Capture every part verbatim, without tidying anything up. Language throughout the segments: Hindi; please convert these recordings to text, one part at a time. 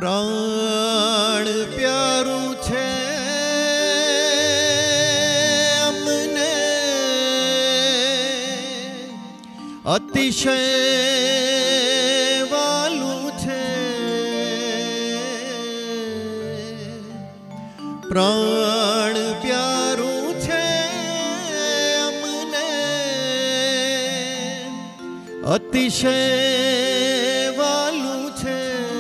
प्राण प्यारू छे अमने अतिशय वालू छे प्राण प्यारू छे अमने अतिशय वालू छे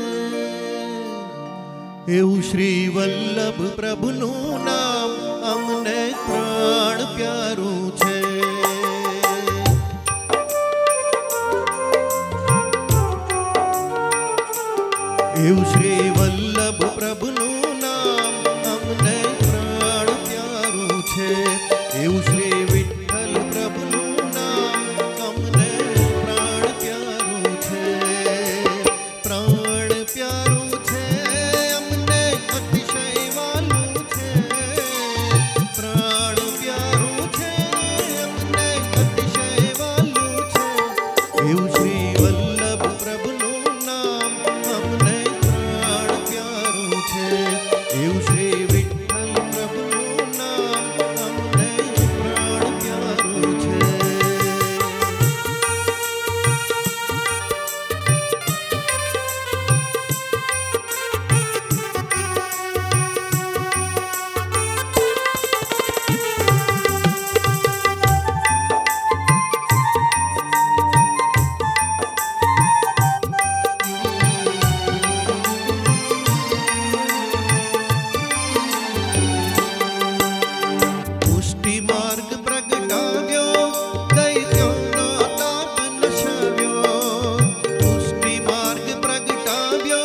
एवं श्री वल्लभ प्रभुनु नाम अमने प्राण प्यारू छे। एवं श्री वल्लभ प्रभुनु नाम अमने प्राण प्यारू छे। एवं श्री विठ्ठल प्रभुनु नाम अमने प्राण प्यारू छे। प्राण प्यारू छे अमने अतिशय वालू छे। प्राण प्यारू छे अमने अतिशय वालू छे। एवं श्री वल्लभ प्रभुनु नाम अमने प्राण प्यारू छे। एवं श्री विठ्ठल प्रभुनु नाम अमने प्राण प्यारू छे। पुष्टि मार्ग प्रगटाव्यो दैत्योनो ताप नशाव्यो। पुष्टि मार्ग प्रगटाव्यो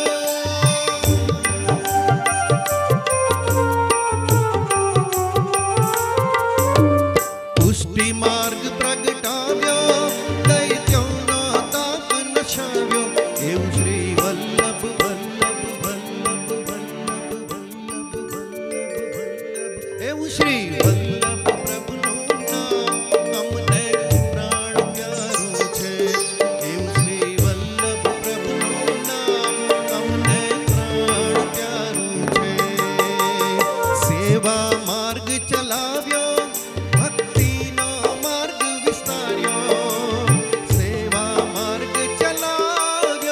पुष्टि मार्ग प्रगटाव्यो दैत्योनो ताप नशाव्यो। एवं श्री वल्लभ वल्लभ वल्लभ वल्लभ वल्लभ वल्लभ एवं श्री वल्लभ प्रभुनु नाम अमने प्राण प्यारू छे। एवं श्री वल्लभ प्रभुनु नाम अमने प्राण प्यारू छे। सेवा मार्ग चलाव्यो भक्तिनो मार्ग विस्तार्यो। सेवा मार्ग चलाव्यो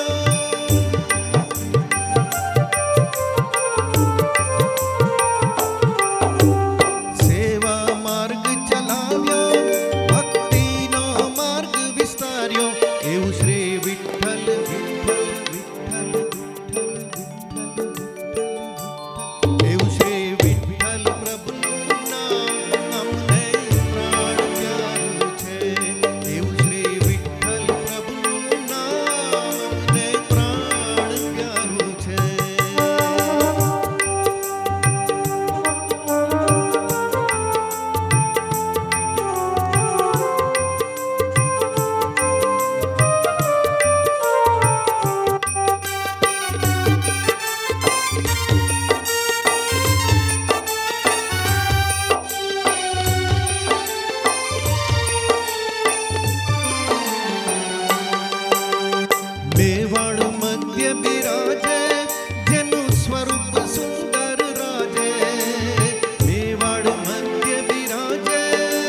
सेवा मार्ग चलाव्यो भक्तिनो मार्ग विस्तार्यो। एवं श्री विठ्ठल विठ्ठल विठ्ठल विठ्ठल विठ्ठल एवं श्री विठ्ठल प्रभुनु नाम अमने प्राण प्यारू छे। एवं श्री विठ्ठल प्रभुनु नाम अमने प्राण प्यारू छे। मेवाड़ मध्य बिराजे जेनु स्वरूप सुंदर राजे। मेवाड़ मध्य बिराजे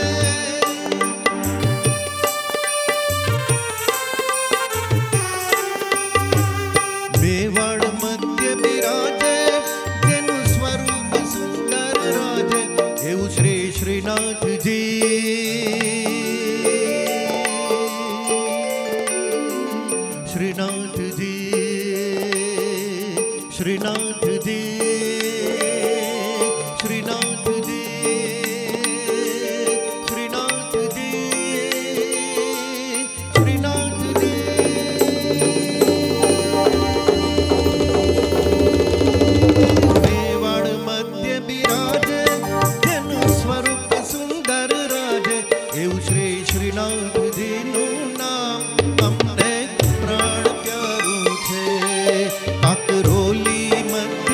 मेवाड़ मध्य बिराजे जेनु स्वरूप सुंदर राजे। एवं श्री श्रीनाथ जी श्रीनाथ जी श्रीनाथ जी श्रीनाथ जी श्रीनाथ जी श्रीनाथ जी मेवाड़ मध्य बिराजे जेनु स्वरूप सुंदर राजे। एवं श्री श्रीनाथ जी नु नाम अमने प्राण प्यारू छे। काकरोली मध्य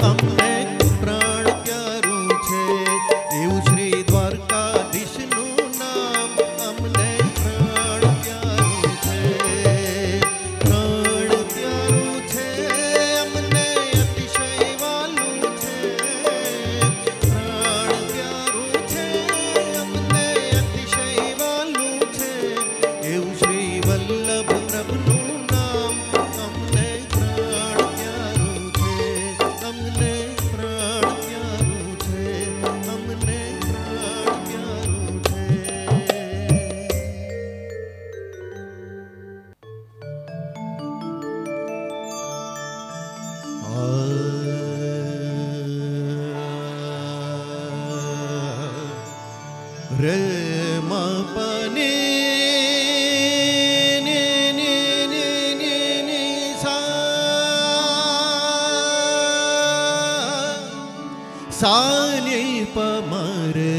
અમને પ્રાણ પ્યારું છે. એવું શ્રી દ્વારકાધીશનું નામ અમને પ્રાણ પ્યારું છે. પ્રાણ પ્યારું છે અમને અતિશય વાલું છે. પ્રાણ પ્યારું છે અમને અતિશય વાલું છે. એવું શ્રી વલ્લભ પ્રભુનું નામ અમને પ્રાણ પ્યારું છે. અમને પ્રાણ પ્યારું છે. અમને પ્રાણ પ્યારું છે. રે મા પને ને ને ને ને ને સા સાને પમરે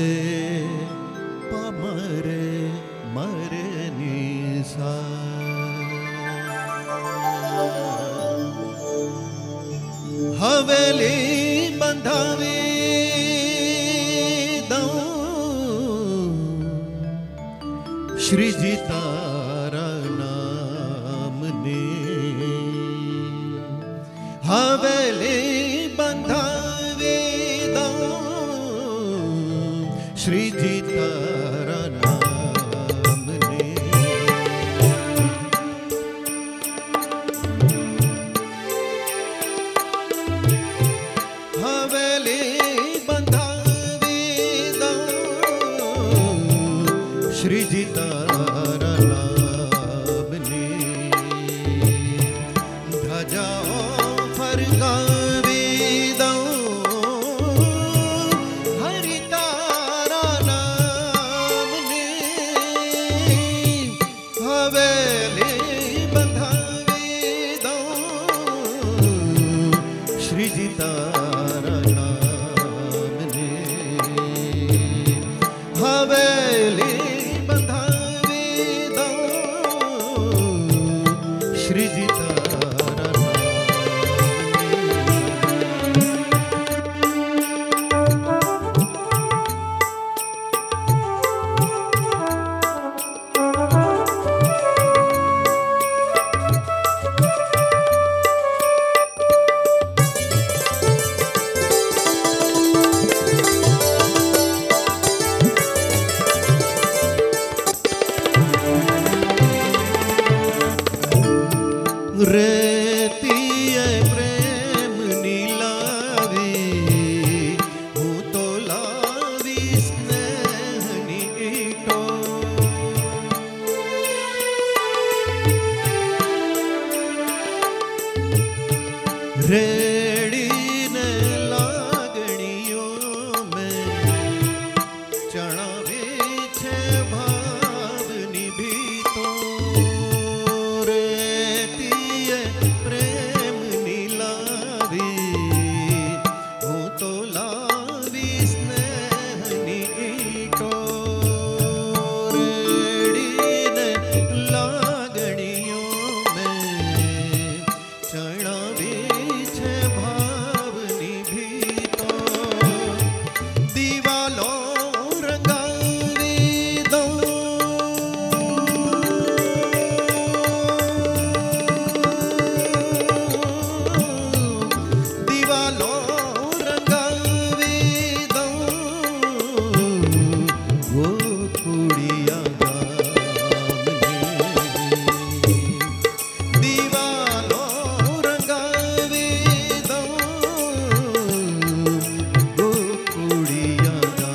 પમરે મરે ને સા. હવેલી બંધાવી દઉં શ્રીજી તારા નામને. હવેલી બંધાવી દઉં શ્રીજી તારા નામને. હવેલી બંધાવી દઉં શ્રીજી તારા નામને. ધજાઓ ફરકાવી દઉં હરિ તારા નામને. હવેલી બંધાવી દઉં શ્રીજી તારા નામને. હવેલી બંધાવી દઉં શ્રીજી તારા નામને. રેતીએ પ્રેમની લાવી હું તો લાવી સ્નેહની ઈંટો. રેડીને લાગણીઓ મેં ચણાવી છે ભાવની ભીતો. રેતીએ પ્રેમની લાવી હું તો લાવી સ્નેહની ઈંટો. રેડીને લાગણીઓ મેં ચણાવી છે ભાવની ભીતો. દિવાલો રંગાવી દઉં દિવાલો રંગાવી દઉં ગોકુળિયા ગામની. દિવાલો રંગાવી દઉં ગોકુળિયા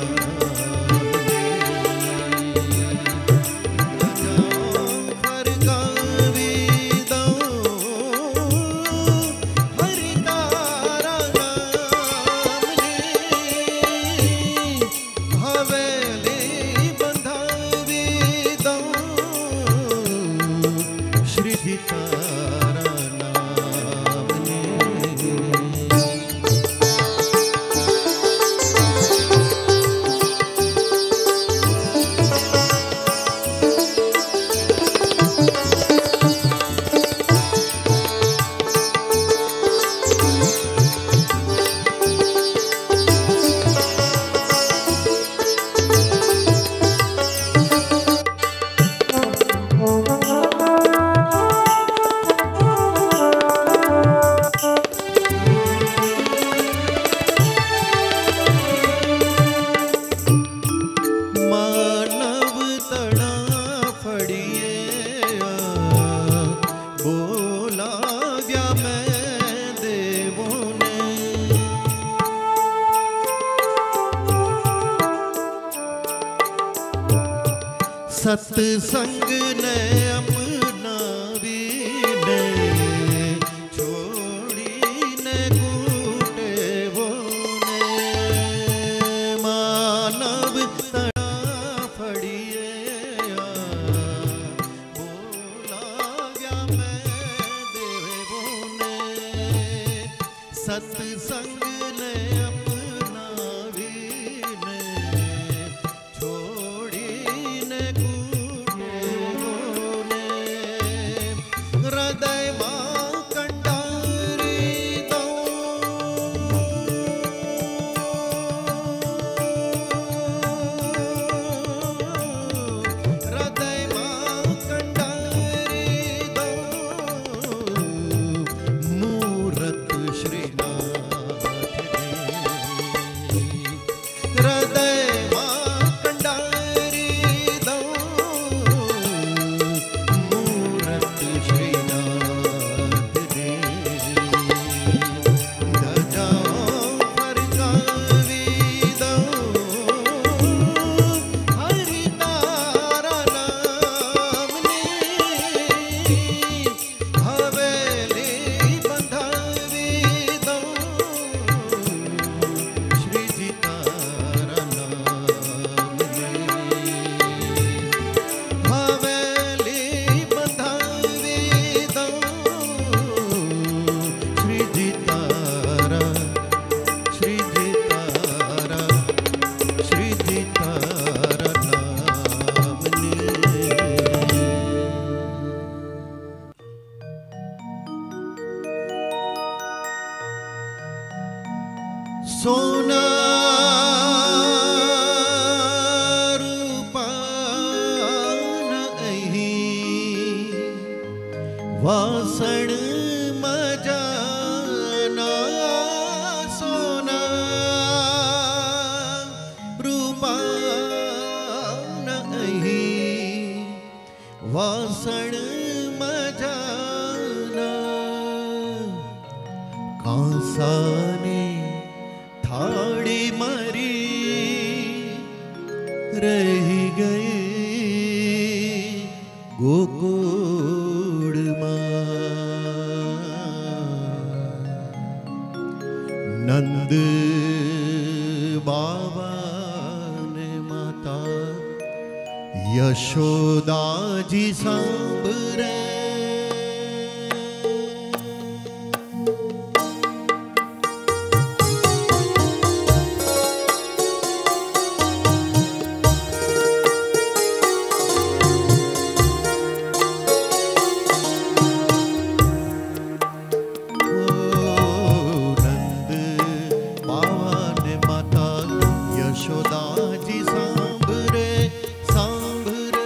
ગામની. ફરકાવી દઉં હરિ તારા सत्संग ने अपना वीने छोड़ी ने कूटे वो ने मानव तना फड़िए बोला गया मैं देवे वो ने सत्संग ने अपना वीने छोड़ी ने कूटे वो ने हृदय मां कंडारी दो हृदय मां कंडारी दो मूरत श्रीनाथ हृदय मां कंडारी दो मूरत श्रीनाथ रे धजाओ फरकावी दो हरि तारा नाम ने हवेली बंधावी दो श्री जी तारा नाम ने हवेली बंधावी दो श्री जी तारा श्री जी तारा श्री जी तारा नाम ने सोना रूपा नहीं वासण मजाना सोना रूपा नहीं वासण मजाना कांसाने थाड़ी मरी रही गई गोकुड़ मां नंद बाबा ने माता यशोदा जी सांभरे यशोदा जी सांभरे सांभरे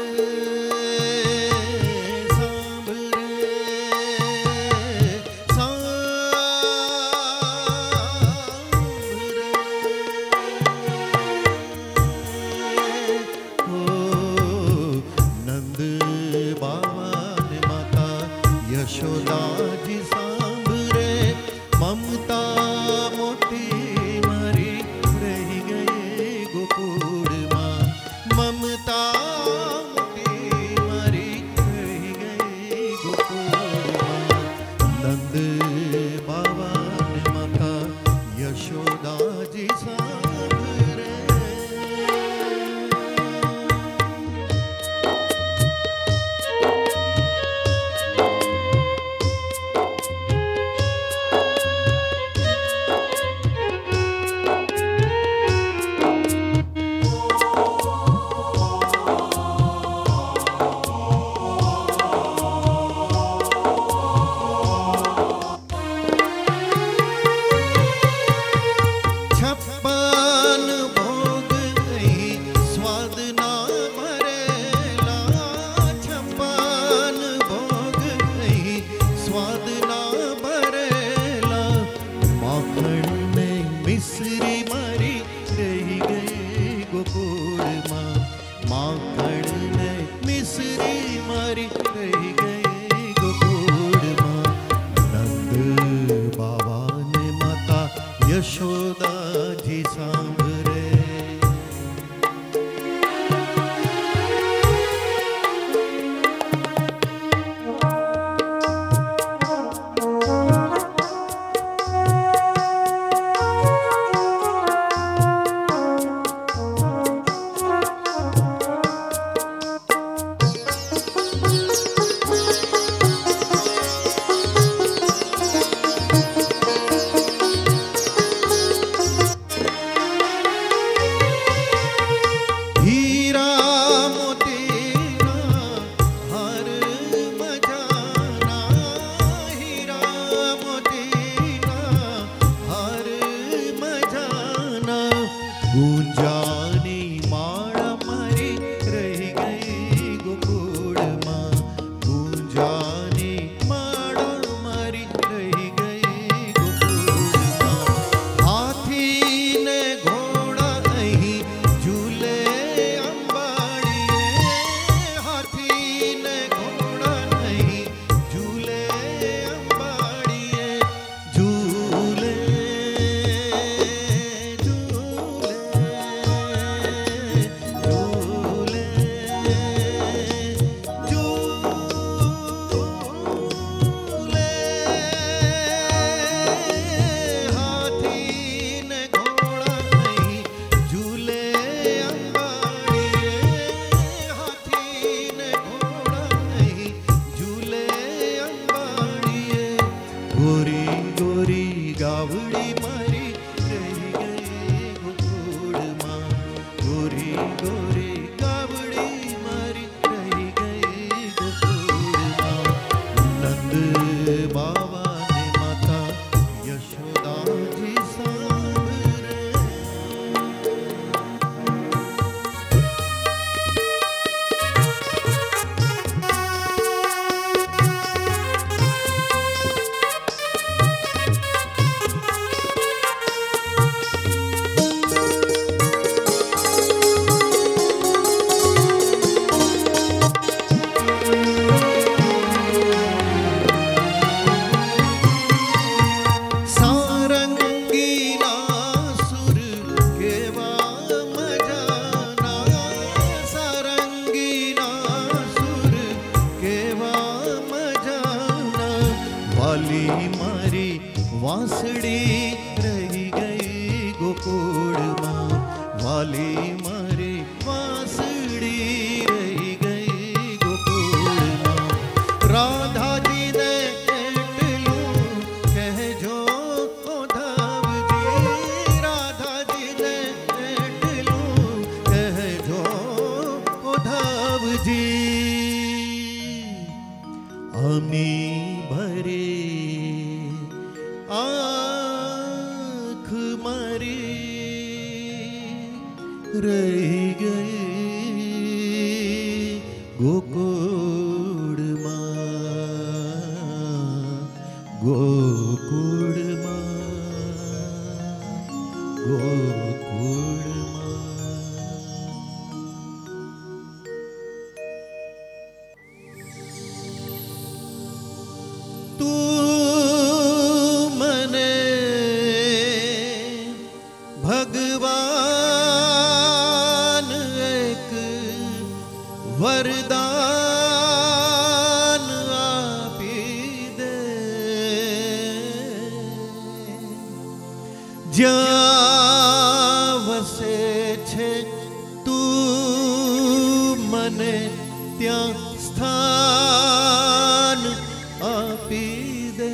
मारी रही गई गोकुल माँ, गोकुल माँ, गोकुल माँ। तू मने भगवान एक वरदान आपी दे, ज्યાં વસે છે તું મને ત્યાં સ્થાન આપી દે।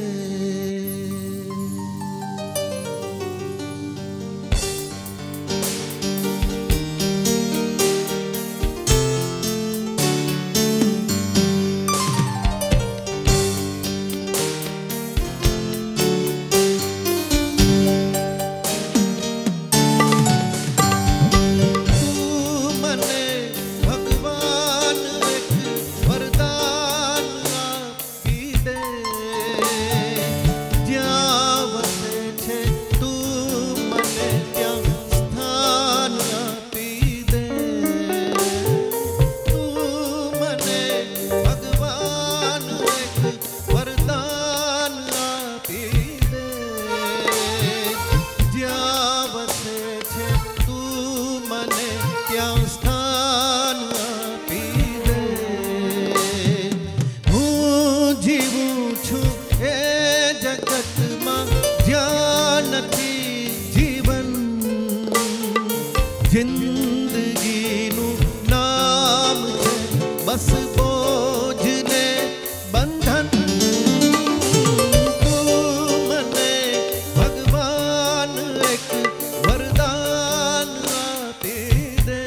जिंदगीનું નામ છે બસ બોજને બંધન। તું મને ભગવાન એક વરદાન આપી દે,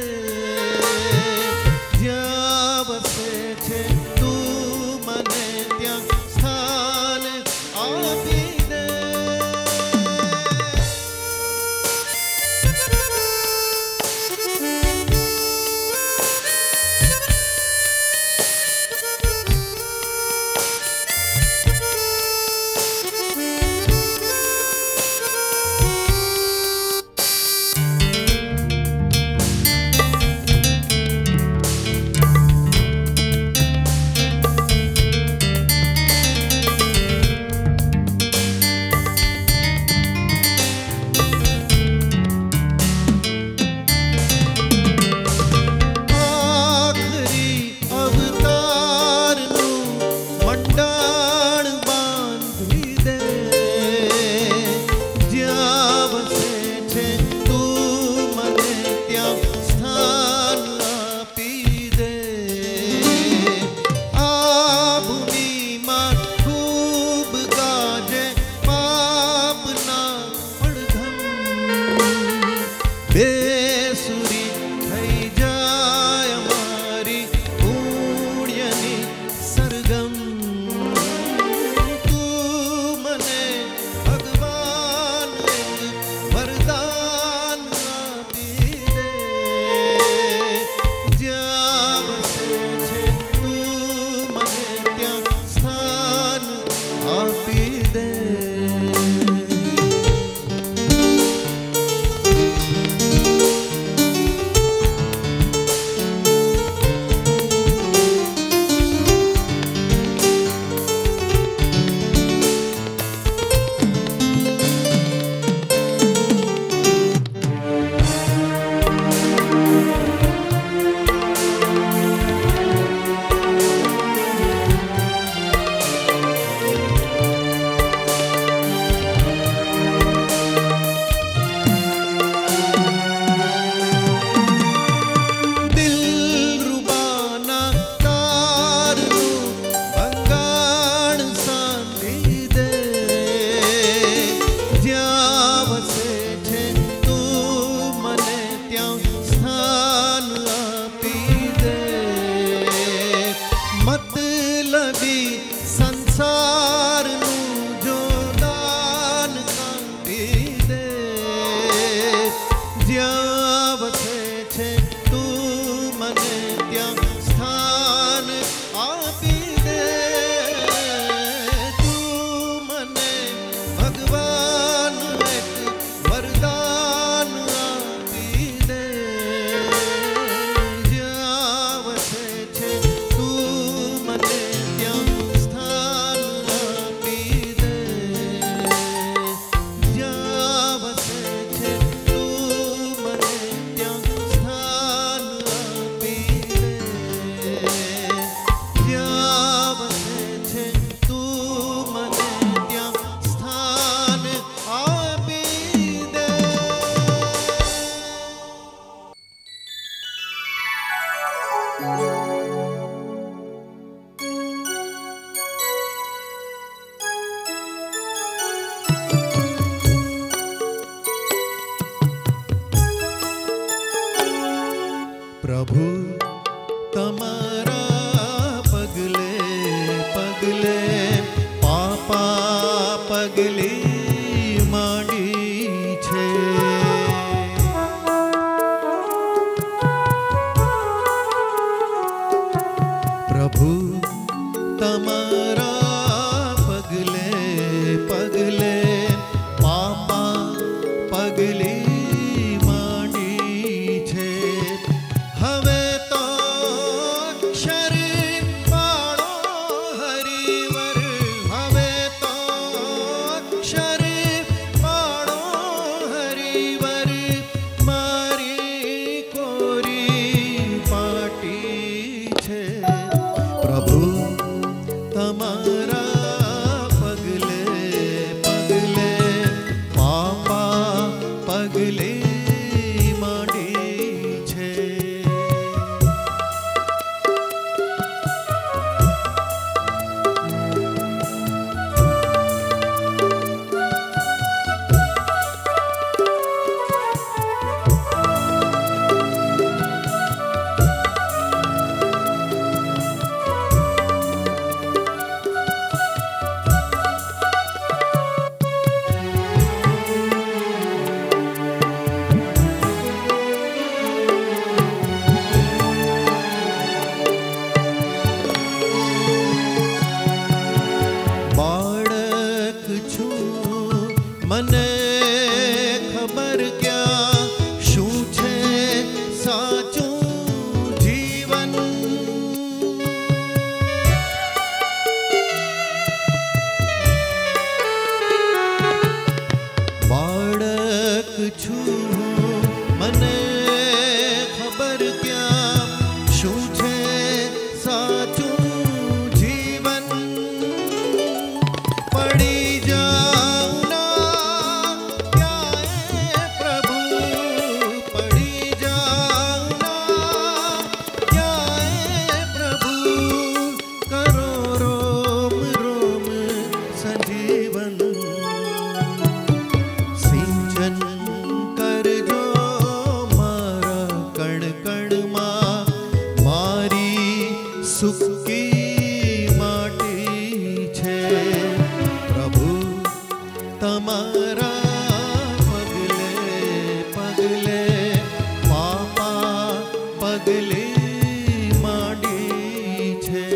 જ્યાં વસે છે તું મને ત્યાં સ્થાન આપી દે। प्रभु तमारा पगले पगले पापा पगले मांडी छे। प्रभु तमारा पगले पगले पापा पगले मने खबर क्या शू छे साचू जीवन। बाळक छू मने खबर क्या शू छे साचू जीवन। पड़ी सुखी माटी छे। प्रभु तमारा पगले पगले पापा पगले माटी छे।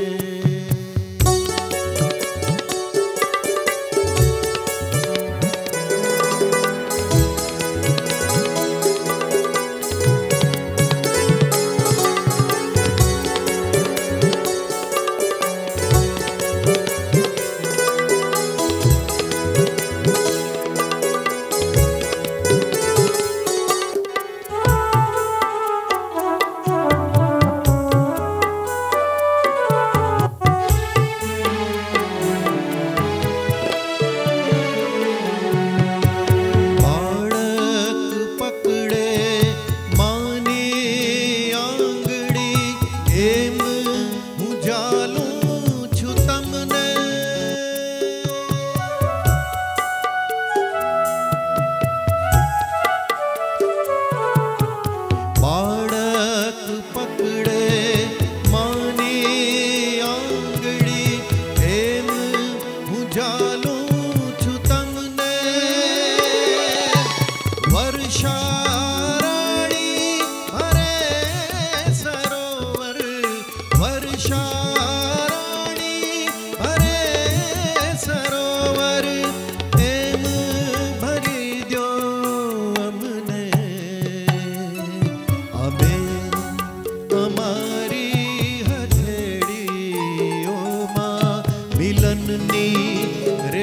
रे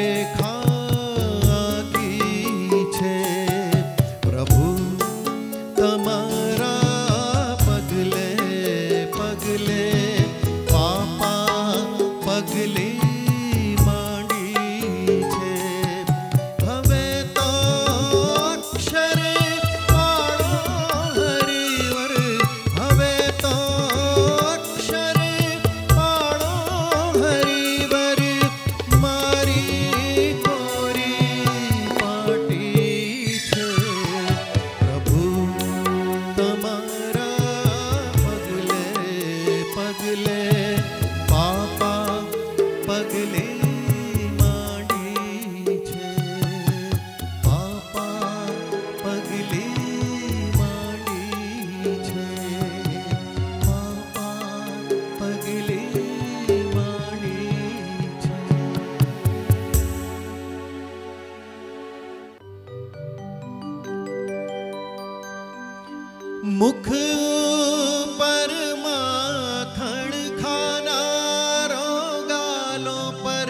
मुख पर माखण खाना रो गालों पर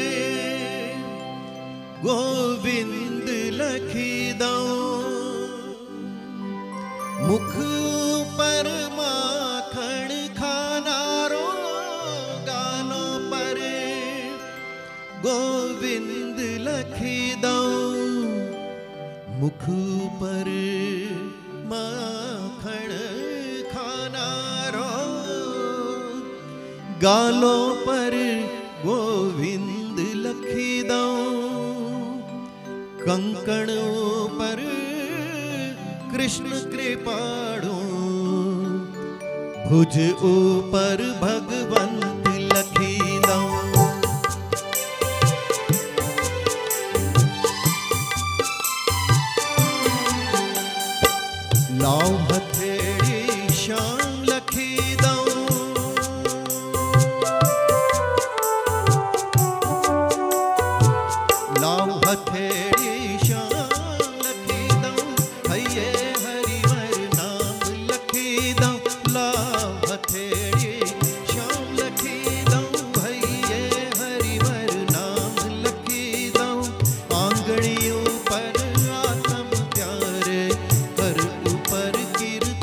गोविंद लखी दऊं। मुख पर माखण खाना रो गालों पर गोविंद लखी दऊं। मुख पर माखण खाना रो गालों पर गोविंद लखी दऊं। कंकण पर कृष्ण कृपाणु भुज ऊपर भगवंत लखी दऊं। लाओ हथेली श्याम लखी दऊं। लाओ हथेली श्याम लखी दऊं। हइये हरिवर नाम लखी दऊं। लाओ हथेली श्याम लखी दऊं। हइये हरिवर नाम लखी दऊं। आंगड़ियों पर आत्म प्यारे कर ऊपर कीर्तन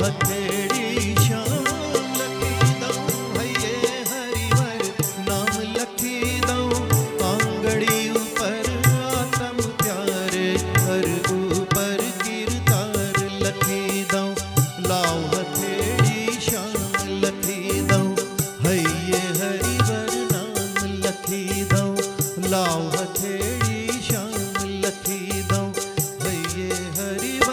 हथेड़ी शाम लखी दऊं, हये हरिवर नाम लखी दऊं, आंगड़ी ऊपर आत्म प्यारे हर ऊपर गिरदार लखी दऊं, लाओ हथेड़ी शाम लखी दऊं, हये हरिवर नाम लखी दऊं, लाओ हथेड़ी शाम लखी दऊं, हये हरिवर